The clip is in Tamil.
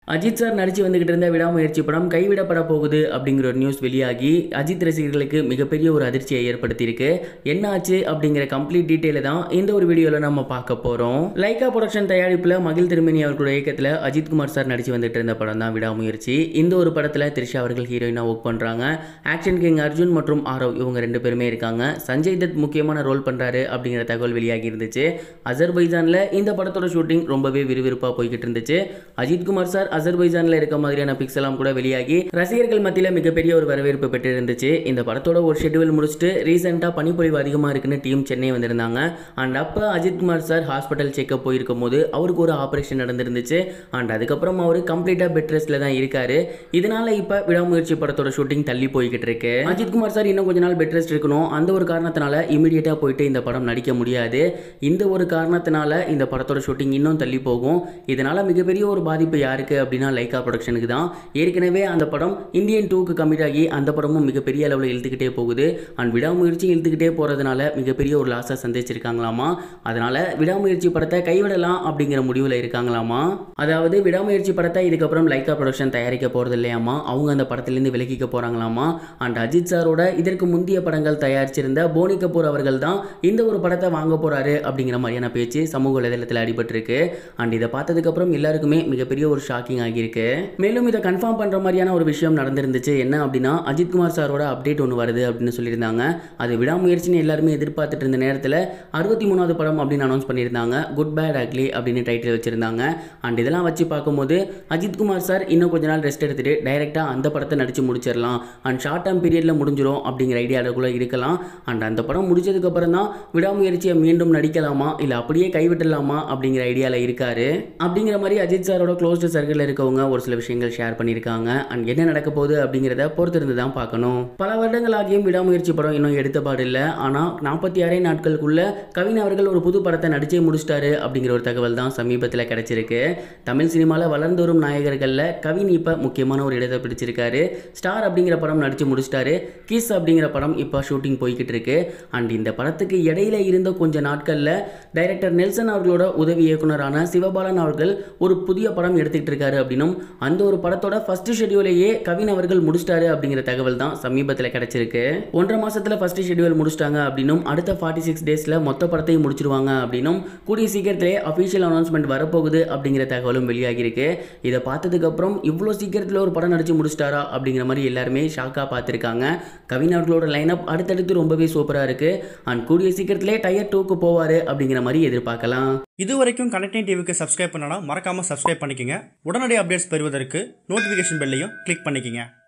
அஜித் சார் நடிச்சு வந்துகிட்டு இருந்த விடாமுயற்சி படம் கைவிடப்பட போகுது அப்படிங்கிற ஒரு நியூஸ் வெளியாகி அஜித் ரசிகர்களுக்கு மிகப்பெரிய ஒரு அதிர்ச்சியை ஏற்படுத்தியிருக்கு. என்ன ஆச்சு அப்படிங்கிற கம்ப்ளீட் டீட்டெயிலை தான் இந்த ஒரு வீடியோவில் நம்ம பார்க்க போகிறோம். லைகா ப்ரொடக்ஷன் தயாரிப்பில் மகிழ் திருமேனி அவர்களுடைய இயக்கத்தில் அஜித்குமார் சார் நடிச்சு வந்துட்டு இருந்த படம் தான் விடாமுயற்சி. இந்த ஒரு படத்தில் த்ரிஷா அவர்கள் ஹீரோயினாக ஒர்க் பண்ணுறாங்க. ஆக்ஷன் கிங் அர்ஜுன் மற்றும் ஆரவ் இவங்க 2 பேருமே இருக்காங்க. சஞ்சய் தத் முக்கியமான ரோல் பண்ணுறாரு அப்படிங்கிற தகவல் வெளியாகி இருந்துச்சு. அசர்பைஜானில் இந்த படத்தோட ஷூட்டிங் ரொம்பவே விறுவிறுப்பாக போய்கிட்டு இருந்துச்சு. அஜித்குமார் சார் அசர்பைஜான்ல இருக்க மாதிரியான பிக்ஸ் எல்லாம் கூட வெளியாகி ரசிகர்கள் மத்தியில மிகப்பெரிய ஒரு வரவேற்பு பெற்று இருந்துச்சு. இந்த படத்தோட ஒரு ஷெட்யூல் முடிச்சுட்டு ரீசெண்டா பனிப்பொழிவு அதிகமா இருக்குன்னு டீம் சென்னை வந்திருந்தாங்க. அண்ட் அப்ப அஜித்குமார் சார் ஹாஸ்பிட்டல் செக்அப் போயிருக்கும் போது அவருக்கு ஒரு ஆபரேஷன் நடந்திருந்துச்சு. அண்ட் அதுக்கப்புறம் அவர் கம்ப்ளீட்டா பெட் ரெஸ்ட்ல தான் இருக்காரு. இதனால இப்ப விடாமுயற்சி படத்தோட ஷூட்டிங் தள்ளி போய்கிட்டு இருக்கு. அஜித்குமார் சார் இன்னும் கொஞ்ச நாள் பெட் ரெஸ்ட் இருக்கணும். அந்த ஒரு காரணத்தினால இமீடியட்டா போயிட்டு இந்த படம் நடிக்க முடியாது. இந்த ஒரு காரணத்தினால இந்த படத்தோட ஷூட்டிங் இன்னும் தள்ளி போகும். இதனால மிகப்பெரிய ஒரு பாதிப்பு யாருக்கு அப்படின்னா லைகா ப்ரொடக்ஷனுக்கு தான். ஏற்கனவே அந்த படம் இந்தியன் 2க்கு கமிட் ஆகி அந்த படமும் மிகப்பெரிய அளவில் இழுத்துக்கிட்டே போகுது. அண்ட் விடாமுயற்சி இழுத்துக்கிட்டே போகிறதுனால மிகப்பெரிய ஒரு லாஸை சந்திச்சிருக்காங்களாமா. அதனால விடாமுயற்சி படத்தை கைவிடலாம் அப்படிங்கிற முடிவில் இருக்காங்களாமா. அதாவது விடாமுயற்சி படத்தை இதுக்கப்புறம் லைகா ப்ரொடக்ஷன் தயாரிக்க போகிறது இல்லையாமா. அவங்க அந்த படத்திலேருந்து விலகிக்க போகிறாங்களாமா. அண்ட் அஜித் சாரோட இதற்கு முந்தைய படங்கள் தயாரிச்சிருந்த போனி கபூர் அவர்கள் தான் இந்த ஒரு படத்தை வாங்க போகிறாரு அப்படிங்கிற மாதிரியான பேச்சு சமூக வலைதளத்தில் அடிபட்டிருக்கு. அண்ட் இதை பார்த்ததுக்கப்புறம் எல்லாருக்குமே மிகப்பெரிய ஒரு ஷாக்கிங் ஆகியிருக்கு. மேலும் இதை கன்ஃபார்ம் பண்ற மாதிரியான ஒரு விஷயம் நடந்திருந்துச்சு. என்ன அப்படின்னா அஜித்குமார் சாரோட அப்டேட் ஒன்று வருது அப்படின்னு சொல்லியிருந்தாங்க. அது விடாமுயற்சின்னு எல்லாருமே எதிர்பார்த்துட்டு இருந்த நேரத்தில் 63வது படம் அப்படின்னு அனௌன்ஸ் பண்ணியிருந்தாங்க. குட் பேட் அக்லி அப்படின்னு டைட்டில் வச்சிருந்தாங்க. அண்ட் இதெல்லாம் வச்சு பார்க்கும்போது அஜித்குமார் சார் இன்னும் கொஞ்ச நாள் ரெஸ்ட் எடுத்துட்டு டைரெக்டாக அந்த படத்தை நடிச்சு முடிச்சிடலாம். அண்ட் ஷார்ட் டேர்ம் பீரியட்ல முடிஞ்சிடும் அப்படிங்கிற ஐடியாவுக்குள்ள இருக்கலாம். அண்ட் அந்த படம் முடிச்சதுக்கு அப்புறம் தான் விடாமுயற்சியை மீண்டும் நடிக்கலாமா இல்லை அப்படியே கைவிடலாமா அப்படிங்கிற ஐடியாவில் இருக்காரு. அப்படிங்கிற மாதிரி அஜித் சாரோட க்ளோஸ்ட் சர்க்கிளில் இருக்கவங்க ஒரு சில விஷயங்கள் ஷேர் பண்ணியிருக்காங்க. அண்ட் என்ன நடக்க போகுது அப்படிங்கிறத பொறுத்திருந்து தான் பார்க்கணும். பல வருடங்களாகியும் விடாமுயற்சி படம் இன்னும் எடுத்த பாடு இல்லை. ஆனால் 46 நாட்களுக்குள்ள கவின் அவர்கள் ஒரு புது படத்தை நடிச்சே முடிச்சிட்டாரு அப்படிங்கிற ஒரு தகவல் தான் சமீபத்தில் கிடைச்சிருக்கு. தமிழ் சினிமாவில் வளர்ந்து வரும் நாயகர்களில் கவின் இப்போ முக்கியமான ஒரு இடத்தை பிடிச்சிருக்காரு. ஸ்டார் அப்படிங்கிற படம் நடிச்சு முடிச்சிட்டாரு. கிஸ் அப்படிங்கிற படம் இப்போ ஷூட்டிங் போய்கிட்டு இருக்கு. அண்ட் இந்த படத்துக்கு இடையில இருந்த கொஞ்ச நாட்களில் டைரக்டர் நெல்சன் அவர்களோட உதவி இயக்குனரான சிவபாலன் அவர்கள் ஒரு புதிய படம் எடுத்துக்கிட்டு இருக்காரு அப்படின்னும் அந்த ஒரு படத்தோட ஃபர்ஸ்ட் ஷெட்யூலையே கவின் அவர்கள் முடிச்சிட்டாரு அப்படிங்கிற தகவல் தான் சமீபத்தில் கிடைச்சிருக்கு. 1.5 மாசத்துல ஃபர்ஸ்ட் ஷெட்யூல் முடிச்சிட்டாங்க அப்படின்னும் அடுத்த 46 டேஸ்ல மொத்த படத்தையும் முடிச்சிருவாங்க அப்படின்னும் கூடிய சீக்கிரத்திலே அஃபீஷியல் அனௌன்ஸ்மெண்ட் வரப்போகுது அப்படிங்கிற தகவலும் வெளியாகி இருக்கு. இதை பார்த்ததுக்கு அப்புறம் இவ்வளோ சீக்கிரத்தில் ஒரு படம் நடிச்சு முடிச்சிட்டாரா அப்படிங்கிற மாதிரி எல்லாருமே ஷாக்காக பார்த்துருக்காங்க. கவின் அவர்களோட லைனப் அடுத்தடுத்து ரொம்பவே சூப்பராக இருக்கு. அண்ட் கூடிய சீக்கிரத்திலே டயர் 2க்கு போவாரு அப்படிங்கிற மாதிரி எதிர்பார்க்கலாம். இதுவரைக்கும் கனெக்டிங் டிவிக்கு சப்ஸ்கிரைப் பண்ணனா மறக்காம சப்ஸ்கிரைப் பண்ணிக்கங்க. உடனடி அப்டேட்ஸ் பெறுவதற்கு நோட்டிஃபிகேஷன் பெல்லையும் கிளிக் பண்ணிக்கங்க.